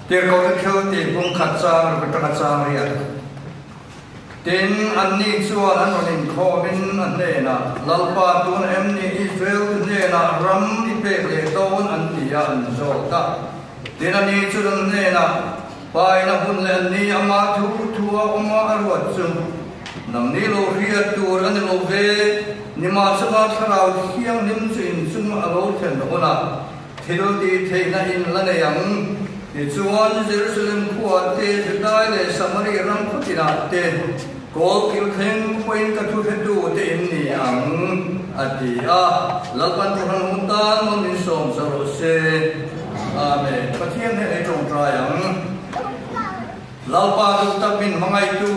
Tiar kau kecil ti pun kacang berkacang riak. Tin anni cuan anonin komin anena lalpa tun emni Israel anena ram ipek le don antia anjota. Tin anni cuan anena pai na pun le anni ama tua oma arwat sum. Nang ni lo riat tur anni lo ve ni ma sama tharau hiang nim sin sum alo chen ona. Thil di theina in lane yang Chuan Jerusalem kuat te sedai le Samari ram khutina te ko kil theng point ka thu du te ni ang atia lalpan tuhan mutan mon ni som saro se amen pathian he ai tong trayang lalpa du tapin mangai tu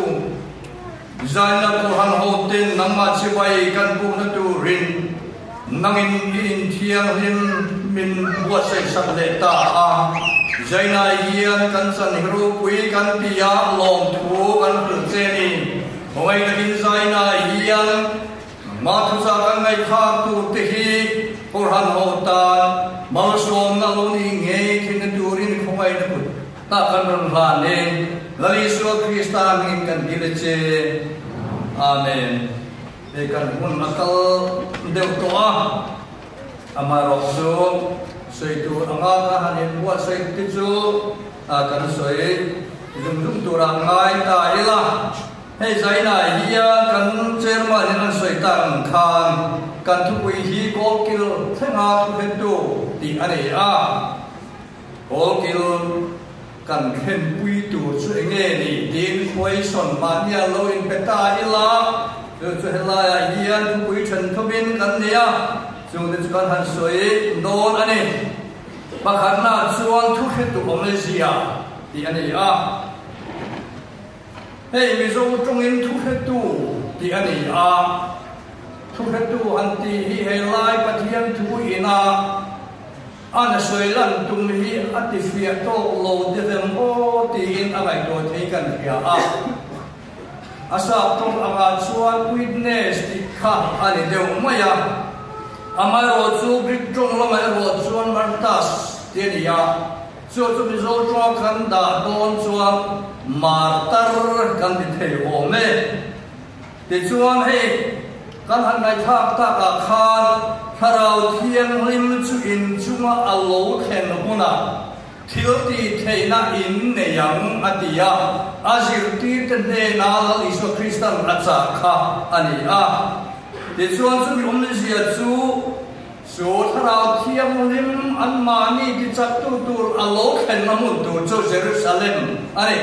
zaina tuhan hoten namma chibai kan bu na tu rin nangin in thiang him min buat se sam le ta a Zaina ian kan san hiru pui kan pia long thu kan phulcheni hoi takin zaina ian ma thu sa kan ngai kha tu te hi porhan hotan mal som na lo ni nge thin turin khomai na put ta kan ron hla ne lali so krista min kan dileche amen e kan mun makal deu to a amaro so soi tu anga ka hanin buat soi tizu kan soi zum tu rangai ta ila hei zaina hiya kan chairman an soi tan khan kan thu pui hi ko kil thenga thu hetu ti ani a ko kil kan khen pui tu chu nge ni din khoi son ma nia lo in peta ila chu hela hiya thu pui chen thobin kan nia Chúng ta còn hành suy đồn anh ấy, mà khán giả chuan thu hết tụ Malaysia thì anh ấy hey mình dùng trong in thu hết tụ thì anh ấy thu hết tụ anh thì hay lại bắt hiện thu ina anh suy lần tung hi anh thì phía to lâu thì em ô thì in anh ấy tôi thấy cái này asa trong anh chuan witness thì khác anh ấy đều mấy Amai rozu britong lo mai rozuan martas tiania so to bizo tro kan da don chuan martar kan di thei ome ti chuan he kan han nai thak ta ka khan tharau thiang lim chu in chuma alo khen huna thil ti theina in ne yang atia azir ti te ne na la iso kristan acha kha ani Để chuan chu mi Malaysia chu so tharau thiam lim an mani ti chak tu tur alo khen na mun tu chu Jerusalem ai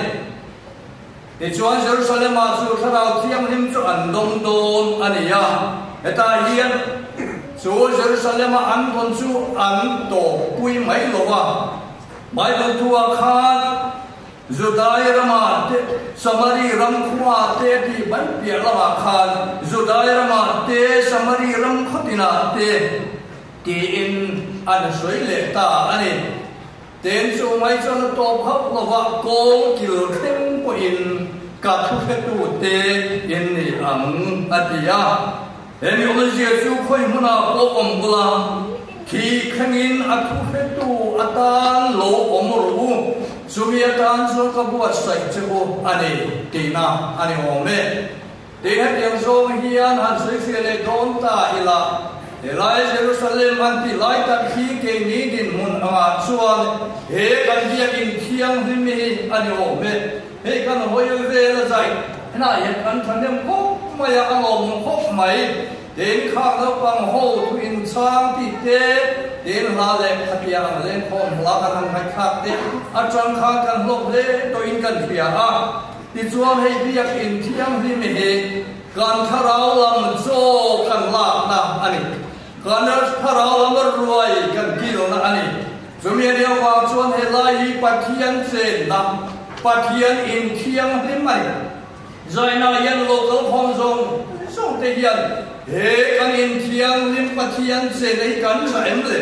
để chuan Jerusalem ma chu tharau thiam lim chu an dom don ania eta hian chu Jerusalem an kon chu an to pui mai lowa mai lo tua khan Judai Rama te Samari Ram Khwa te ti ban pia lama khan Judai Rama te Samari Ram Khotina te ti in an soi le ta ani ten chu mai chon to phap lova ko kil khem ko in ka thu he tu te in ni ang atia em yo je chu khoi huna ko om bula ki khangin athu he tu atan lo om ru Sumiatan so kabuat sai cebu ane tina ane ome dehat yang so hian han sifele donta ila elai Jerusalem anti lai tak hi ke ni din mun anga chuan he kan dia in thiang himi ane ome he kan hoyo ve la zai na yan kan thanem ko maya alom ko mai den kha lo pang ho tu in chang ti te den la le khatia le khom la kan hai khak te achang kha kan lok le to in kan pia ti chuan hei biak in thiang hi me he kan tharau lam zo kan la na ani kan tharau lam ruai kan kilo na ani zumia dia wa chuan he lai pathian se na pathian in thiang hi mai zaina yan local home zone so te hian he kan in thiang lim pathian se nei kan sa em le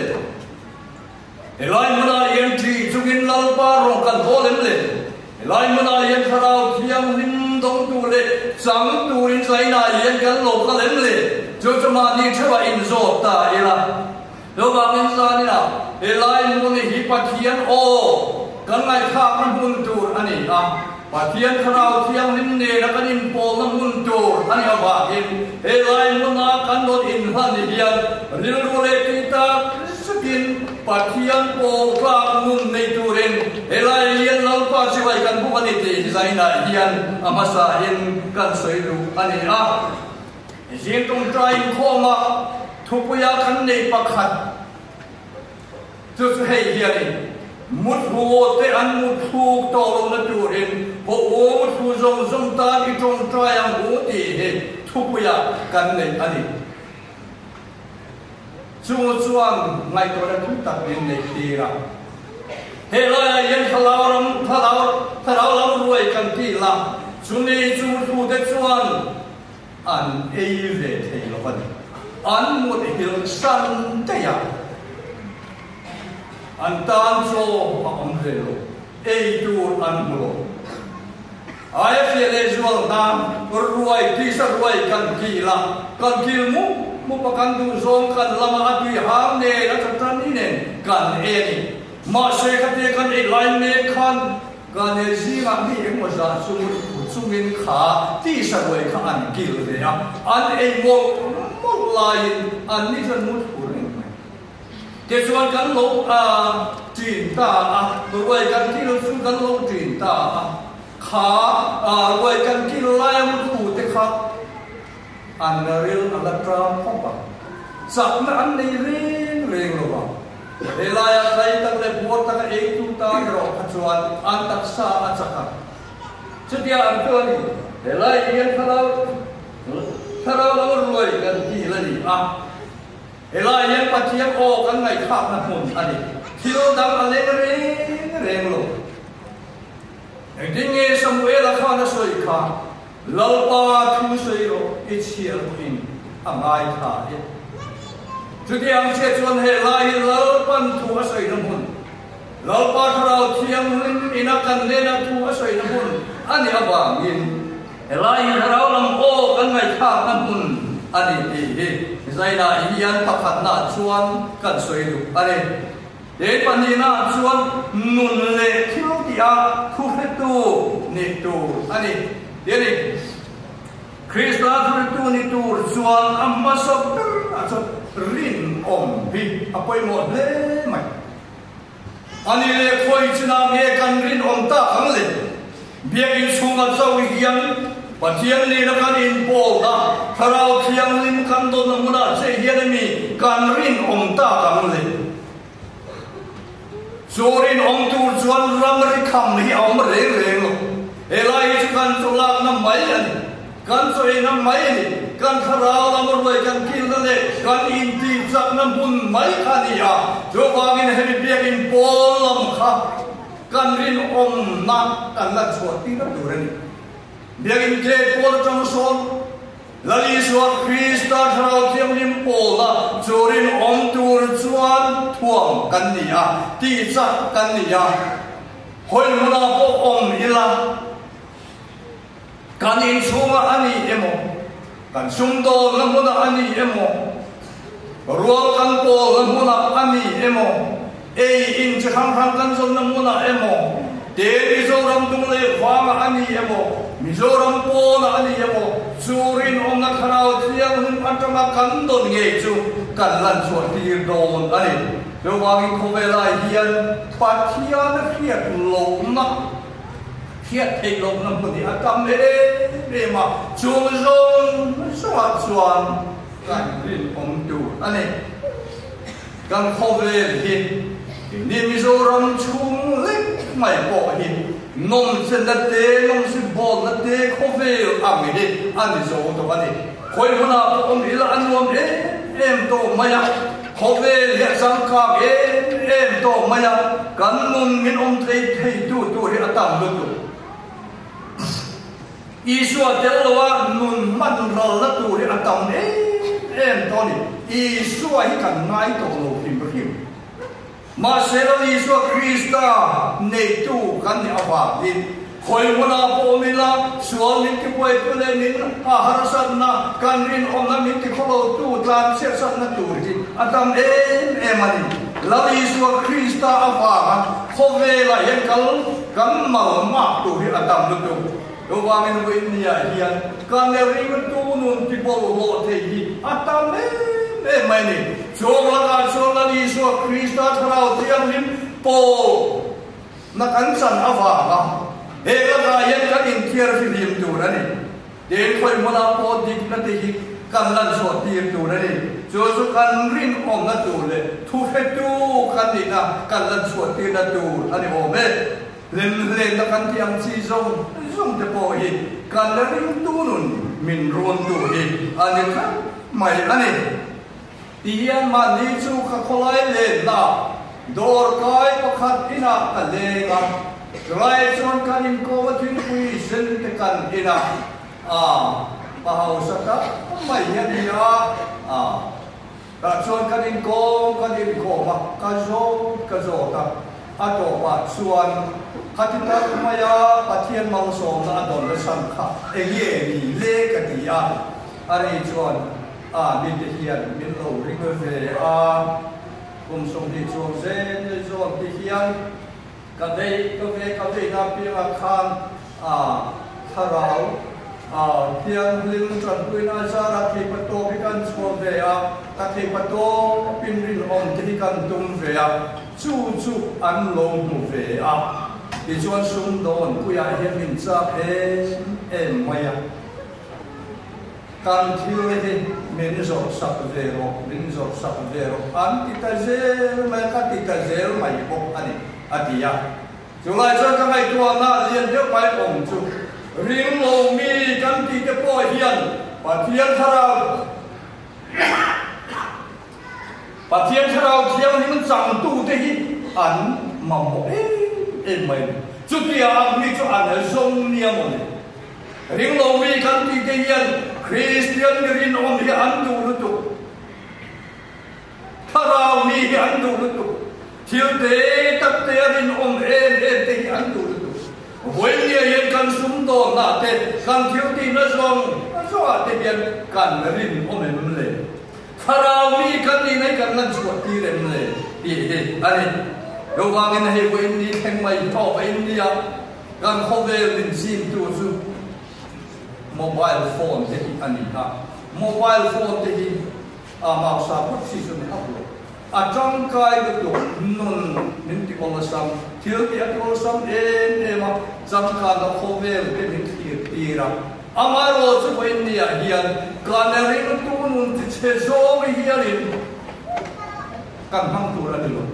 elai mana yan thi chungin lalpa ro kan holem le elai mana yan tharau thiang lim dong tu le sang tu in zaina yan kan lo ka lem le jo chama ni thewa in zo ta ila lo ba min sa ni la elai mun hi pathian o kan ngai khak na mun tur ani a pathian kharau thiang lim ne na kan in pol na mun tur ani aba in he lai mun na kan not in han hian ril ru le kita skin pathian pol ka mun nei turin he lai yen lau pa siwai kan bu ani te zaina hian amasa in kan soi ru ani a jing tung trai khoma thupuya kan nei pakhat chu hei hian mut hu te an mut hu to lo na turin ho mut hu zong ta ki tong trai ang hu ti he thupuya kan nei ani chuan ngai to na thum tak in nei ti ra he la yen thalau lam ruai kan ti la chuni chu thu de chuan an ei ve thei lo ban an mut hil san te ya an tan so pa om ve lo ei tu an lo ai fi le zual na ruai ti sa ruai kan ki la kan kil mu pa kan du zong kan lama atu ham ne na tan ni ne kan e ni ma se khate kan e line ne kan kan e si ma mi e mo sa sungin kha ti sa ruai kha an kil le ya an e mo line an ni san mu ke chuan kan lo tin ta ruai kan ki lo su kan lo tin ta kha ruai kan ki lo lai mu thu te kha an ril ala tram phong ba sak na an nei reng lo ba e lai a sai tak le por tak e tu ta ro kha chuan an tak sa a chaka chutia an to ni e lai yen tharau lo ruai kan ki la ni Ela yang pathian kan ngai khak na mun ani thilo dam ale reng lo engdinge Samuel kha na soi kha lalpa thu soi ro ichial in angai tha e chudiang che chuan he lai lalpan thu soi na mun lalpa tharau thiang lim ina kan le na thu soi na mun ani aba min ela in tharau lam kan ngai khak na mun ani ti zaina hian pakhat na chuan kan soi lu ani e pani na chuan nun le thil dia thu he tu ni tu ani deni Krista thu tu ni tu chuan amma sok rin om bi apoi mo le mai ani le khoi china me kan rin om ta khang le biak in chunga chau hian pathian ni na kan in pol da tharau thiang lim kan do na muna che hian mi kan rin om ta kan le zorin om tu chuan ram ri kham hi om reng lo elai chu kan chu lak na mai ani kan choi na mai ani kan tharau la mor wai kan kil na le kan in ti chak na bun mai khani a jo bangin he biak in pol lam kha kan rin om na kan la choti na durani biagin ke pol trong son lali suat Krista tharau thiam lim pol la chorin om tur chuan thuam kan ni a ti cha kan ni a hoi muna po om ila kan in chunga ani emo kan sumdo na muna ani emo rual kan pol na muna ani emo ei in chang kan zon na muna emo te Mizoram tung le wang ani emo Mizoram po na ani emo surin om na kharau thiang hun atama kan don nge chu kan lan chuan ti don ani lo wang ko ve lai hian pathian khiat lo na khiat thei lo na puni atam e ma chung zong swat chuan kan rin om tu ani kan ko ve hi ni Mizoram chung le mai bo hi nom sen da te nom si bo na te ko ve ami de ani zo to ani khoi hona om ila anuam em to maya ko ve le sang ka em to maya kan mun min om thei tu ri atam lu tu isua telwa nun man ral la tu ri atam em to ni isua hi kan ngai to lo him ma selo Isua Krista nei tu kan ni aba din khoi mona po mila sual ni ki poi tu le min a harasan na kan rin om na min ki kholo tu tlan se san na tu ri atam em ani la Isua Krista afa ko ve la yen kan mal ma tu hi atam lu tu do wa men we nia hian kan le ri tu nun ti bo lo the hi atam me mai ni so la ka so la Isua Krista tharau tiam lim po na kan san afa ba he la ka yen kan in thiar fi lim tu na ni de khoi mo la po dik na te hi kan lan so tiam tu na ni so kan rin om na tu le thu he tu kan ni na kan lan so ti na tu ani o me len na kan tiam si zong te po hi kan le rin tu nun min ron tu hi ani ka mai ani tian ma ni chu ka kholai le na dor kai pakhat ina ka le nga rai chon kan in ko wa thin pui sen te kan ina pahau mai hian ya ta chon kan in ko ma ka zo ta ato pa chuan khatita maya pathian mang som na don la sam kha ye ni le ka ti a ari chuan min te hian min lo ring ve kum som di chuan zen zo ti hian ka ve na pi ma khan tharau tiang lim tran puina zara thi pato bikan chho ve ta thi pato pin rin om thi kan tum ve chu an lo mu ve ti chuan sum don puya hian min cha em maya kan thil he min zo sak ve ro an ti ta zel mai ka ti ta zel mai bok ani atia chulai chuan ka ngai tu na lian deuh mai om chu ring lo mi kan ti te po hian pathian tharau thiam ni man chang tu te hi an mamo mai chu ti mi chu an zong nia mo ring lo mi kan ti te hian Christian rin om hi an tu tharau mi hi an tu thiu te tak te rin om te hi an tu Hoi nia yen kan sum do na te kan thiu ti na zong zo te bian kan rin om le tharau mi kan ni nai kan lan chuat ti rem le ti ani do wang in he hoi ni theng mai tho ai nia kan khove lin sim tu su mobile phone te ani ha mobile phone te hi ma sa put si su ne upload trong kai được nun những cái con sam thiếu cái con sam em trong cả nó không về cái những cái ra amaro cho bên này hiền còn là những cái tu nun thì chế số với hiền cần hăng tu là được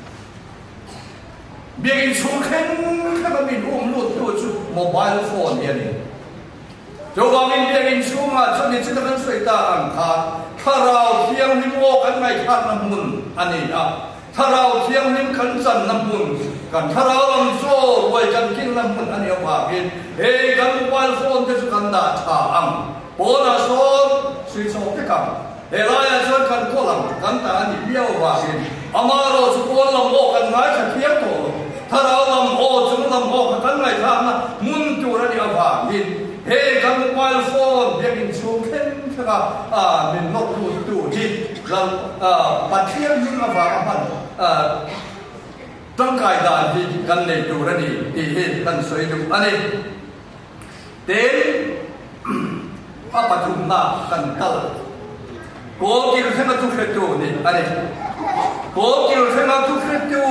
biệt số khen các bạn mình lụt tu chú mobile phone hiền cho vào mình biệt số mà cho nên chúng ta cần suy ta ăn khá tharau thiang lim o kan ngai khat na mun ani tharau thiang lim kan san na mun kan tharau lam zo wai kan kin na mun ani wa bin he kan mobile phone te su kan da tha ang bona so sui so te kam he la ya so kan ko lam kan ta ani biao wa bin amaro su ko lam o kan ngai kha thiang to tharau lam o chung lam o kan ngai kha na mun tu ra ni wa bin he kan mobile phone biakin chu khen mình nộp đủ gì là bắt thiên những mà vào trong cái đàn thì cần để đủ ra đi thì cần sử dụng anh ấy đến bắt chúng ta cần tao cố kêu thêm một chút đủ đi anh ấy cố kêu thêm một chút đủ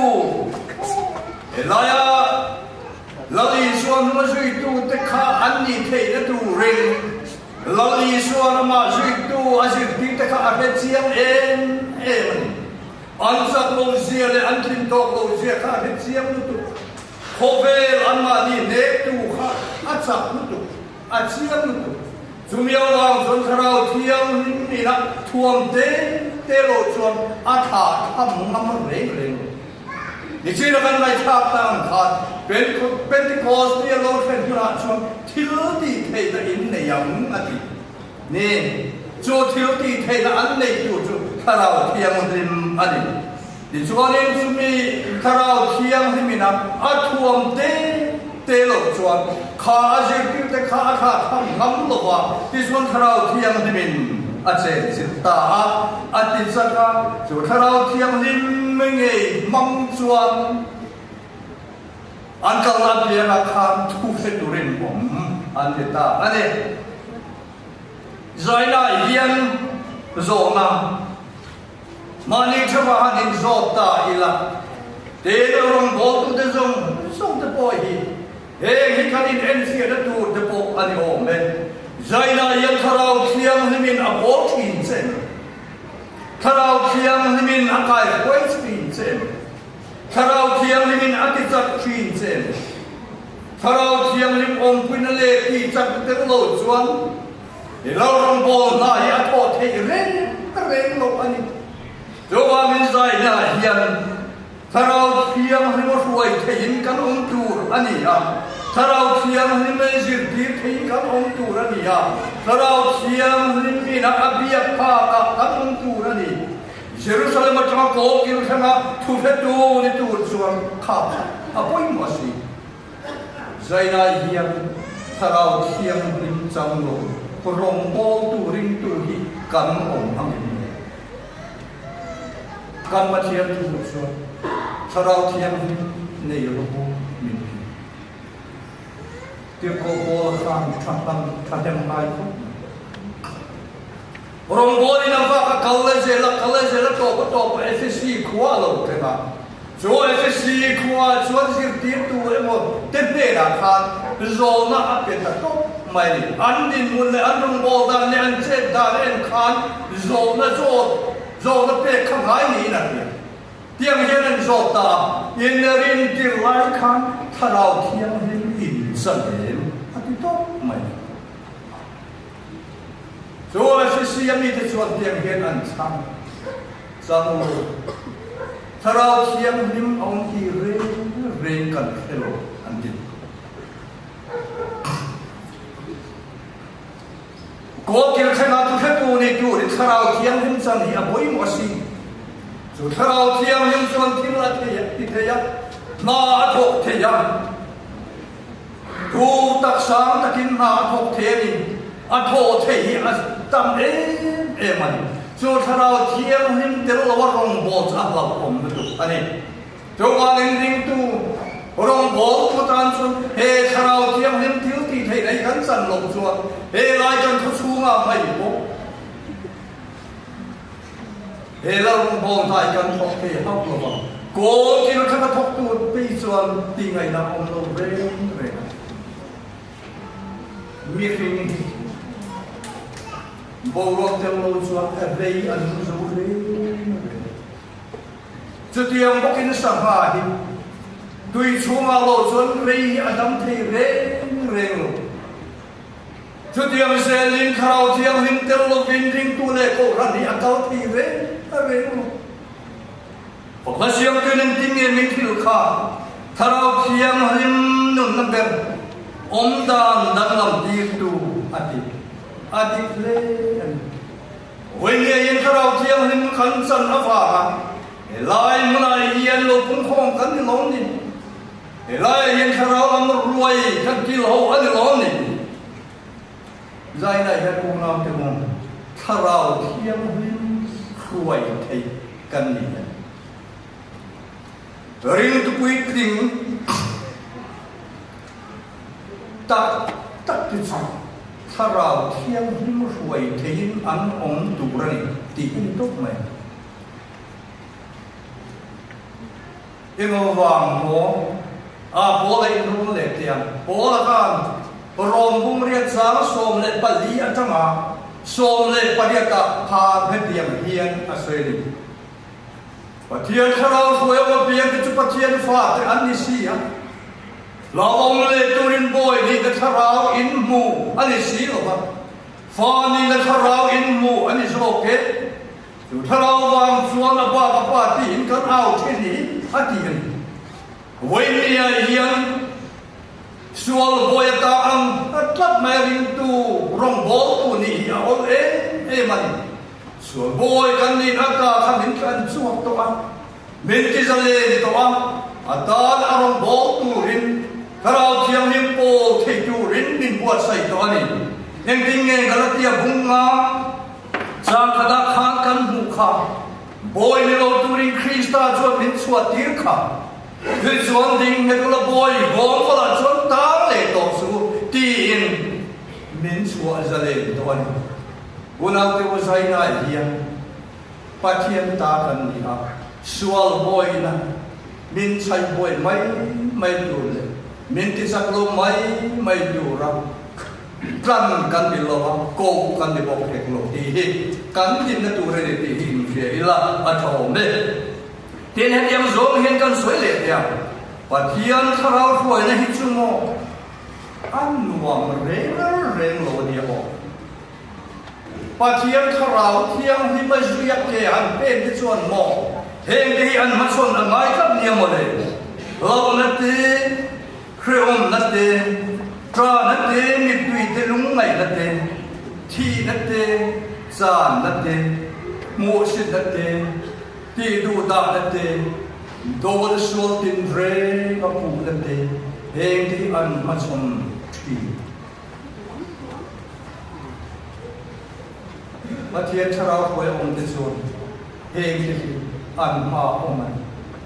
là đi xuống mà suy tu tất cả anh đi thấy nó đủ riêng lo li suan ma zui tu azir ti ta ka ate chiang em an sak lo zia le an tin tok lo zia ka ate chiang tu khovel an ma ni ne tu kha a sak tu a chiang tu chumiao wang zon tharau thiang ni na thuam te lo chuan a tha tham ngam reng ni chi na kan lai thap tang khat Pentecost ni lo khen na chuan thil ti thei na in ne yang ati ni cho thil ti thei na an nei tu chu tharau thiang rim ani ti chuan in sumi tharau thiang himina a thuam te lo chuan kha azir ti te kha tham ngam lo wa ti chuan tharau thiang himin a chen sin ta a ti saka chu tharau thiam lim me nge mong chuan an kal la pia na khan thu fe turin bom an te ta ane zaina hian zona mani thwa hanin zota ila te rong bo tu te zong te poi hi hi khanin nc da tu te po ani o me zaina hian tharau thiam himin a bo thin chen tharau thiam himin a kai koi thin chen tharau thiam himin a ti chak thin chen tharau thiam lim ong pin le ki chak te lo chuan lo rong bo na ya tho the reng lo ani jo wa min zaina hian tharau thiam him ruai thein kan ong tur ani a tharau thiam him me zir ti thein kan ong tur ani a tharau thiam him ina abia pa ka kan ong tur ani Jerusalem atma ko kil thanga thu fe tu ni tur chuan kha apoi mo si zaina hian tharau thiam him chang lo rong bo tu ring tu hi kan ong ang kan ma thiam tu chuan tharau thiam nei ro min ti ko bo khan thang thadem mai ko rong bo ni na va ka college la to FSC khwa lo te ba jo FSC khwa chuan sir ti tu emo te pe ra khan zo na a pe ta to mai ni an din mun le an rong bo dan le an che da le khan zo na pe kham hai ni na tiang hian an zo ta in rin ti lai khan tharau thiam him in san em ati to mai so FSC ami te chuan tiang hian an chang lo tharau thiam him ong ki reng kan hello an din ko kil thana tu khe tu ni tu ri tharau thiam him chan hi a boi mo si so tharau thiam him chuan thil la ti theya na thok theya tu tak sang takin na thok the ni a tho the hi a tam man so tharau thiam him tel lo rong bo cha la om tu ani to wa ring tu rong bo tu tan chun he tharau thiam him thil ti thei nei kan san lo chuan he lai kan thu chunga mai bo he la rong bo tai kan thok the hak lo ba ko kil khana thok tu pi chuan ti ngai na om lo re mi ring bo ro tel lo chuan a vei an zo re chu tiang bokin sa ha hi tui chunga lo chuan rei adam thei re lo chu tiang se lin kharau thiam him tel lo vin ring tu le ko ran ni a kau thi re lo phokla siam tu nen ting e min thil kha tharau thiam him nun na ber om dan lam ti tu ati le when ye yin tharau thiam him khan san a fa lai munai yen lo pung khong kan ni lo ni lai yin tharau am ruai kan ki lo an lo ni zai nai ha ku nam te mong tharau thiam him ruai thei kan ni ring tu pui kring tak ti cha tharau thiam him ruai thei an ong tu ra ni ti in tok mai emo wang mo bo le ru le tiam bo la kan rom bung riat sang som le pali atanga som le paria ka pha phe tiam hian aseli pathian tharau suai wa pian chu pathian fa te an ni si a lawong le turin boy ni ka tharau in mu ani si lo ba fa ni ka tharau in mu ani so ke tu tharau wang chuan a pa ti in kan au the ni ati ni when ni a hian sual boy ta ang atlap mai ring tu rong bo tu ni a ol e man sual boy kan ni aka khamin kan chuak to a men ti zale ni to a atan arong bo tu rin tharau thiam him po thei tu rin min buat sai to ani eng ding nge galatia bunga Zang kada kha kan hu kha boy ni lo turing Krista chuan min chuat tir kha hi chuan ding he kula boy gom kala chuan tang le to su ti in min chuat zale to ani unang te wo sai na hian pathian ta kan ni ha sual boy na min chai boy mai du le min ti sak lo mai du ra kan di lo ko kan di bok tek lo ti hi kan din na tu re ti hi ni fe ila a thom me tin he yam zong hen kan soi le ya pathian tharau khoi na hi chu mo an nuam re lo dia bo pathian tharau thiam hi ma zu yak ke an pen ti chuan mo heng hi an ma chon an ngai kap ni mo le lo na ti khreom na ti tra na te mi tui te lung ngai na te thi na te san na te mo sit na te ti du da na te do the soul tin re ka pu na te heng ti an ma chom ti ma thian tharau khoi om te chon heng ti an ma om an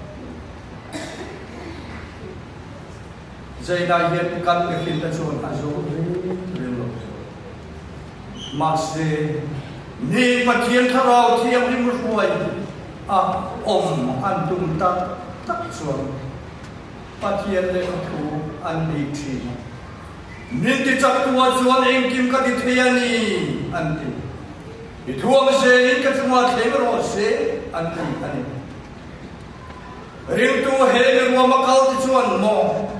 Zai na hian kan ke fin ta chuan a zo re lo ma se ni pathian tharau thiam rim ruai a om an tum tak chuan pathian le thu an ni thi ni ti chak tua chuan eng kim ka ti thiani an ti i thuam se in ka chuma theng ro se an ti ani ring tu he ro ma kal ti chuan mo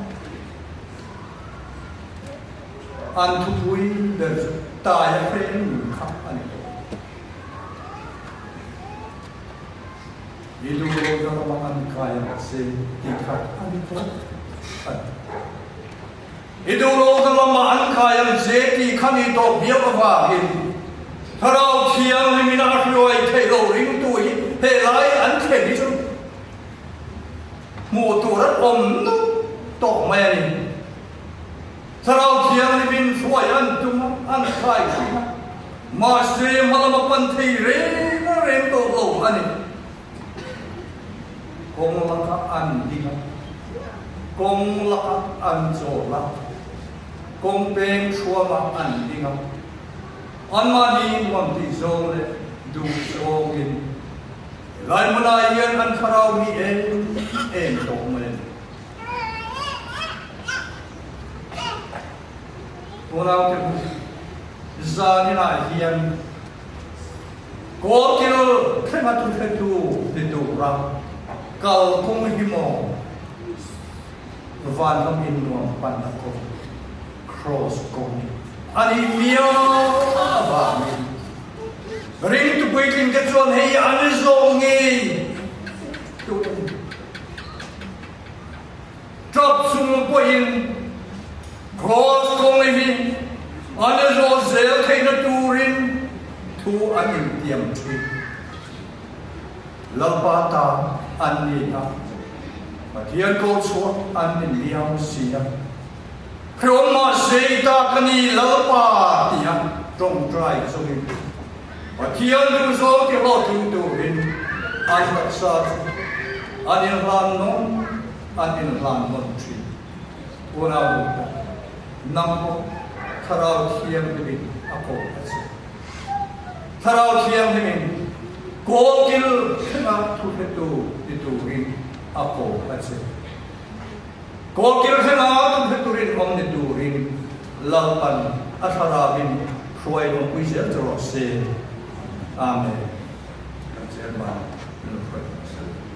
an thu pui de ta ya phen kha ani idu lo ga ma an ka ya se ti kha ani to idu lo ga ma an ka ya se ti khani to bia ba hin tharau thiang ni mina roi thei lo ring tu hi he lai an the ni chu mu tu ra om nu to mai ni Tharau thiang ni bin suai an tum an khai ma se malama pan thei re na re to lo ani kong la ka an ding kong la ka an zo la kong peng chua ma an ding an ma ni nuam ti zo le du zo in lai mana yen an tharau ni en to me Unang te zani na hian ko kilo thema tu te tu ra kal kong hi mo van kam in no pan na ko cross ko ani mio ba mi ring tu waiting ke chon hei ani zongi tu drop sum po in cross kong hi ane zo zel thei na turin thu anin tiam thi lalpa ta anni na pathian ko chu anin liam sia kroma seita kani lalpa tia trong trai so ni pathian du zo ti lo tu turin an sa anin lan non thi una nam tharau thiam ni apo tharau thiam ni ko kil na thu tu rin apo ase ko kil na thu rin om ni tu rin lalpan atharabin khoi no puise tro se amen